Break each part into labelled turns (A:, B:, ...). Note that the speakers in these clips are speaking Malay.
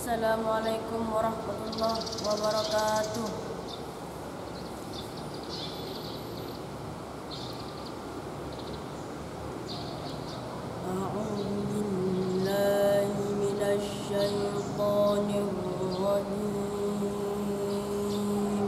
A: Assalamualaikum warahmatullahi wabarakatuh. A'udzu billahi minasy syaithanir rajim.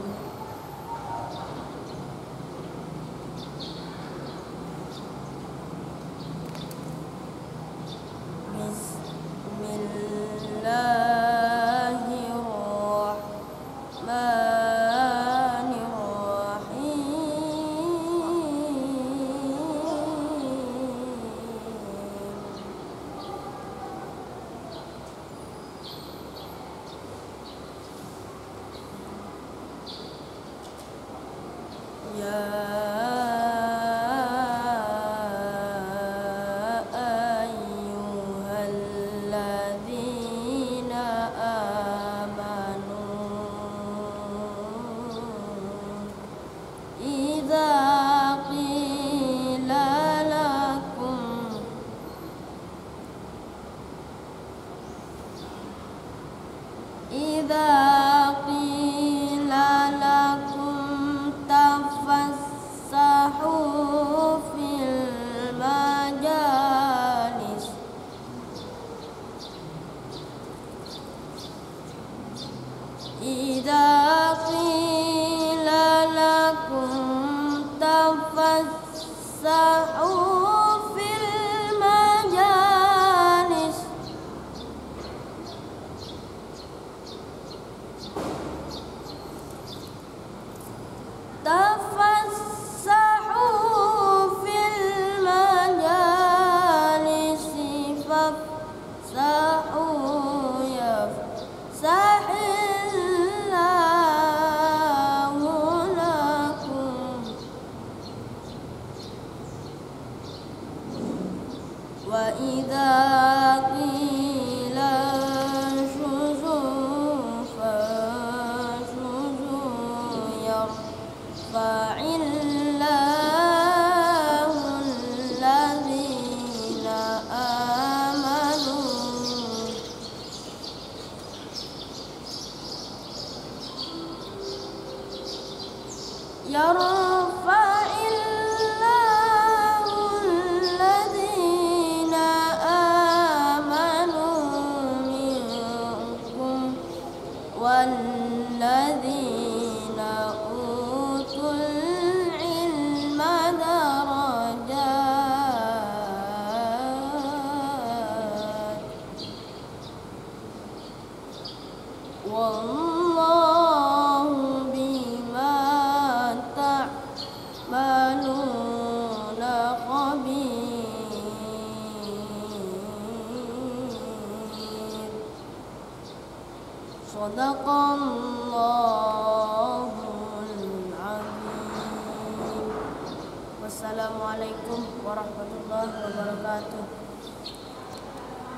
A: إذا قيل لكم تفسحوا في المجالس إذا قيل لكم تفسحوا في المجالس تفسحوا في المجالس فافسحوا يفسح الله لكم وإذا قيل انشزوا فانشزوا يرفع الله الذين آمنوا يرفع الله الذين آمنوا منكم والذين أوتوا العلم درجات والله بما تعملون خبير. Sadaqallahul azim. Wassalamualaikum warahmatullahi wabarakatuh.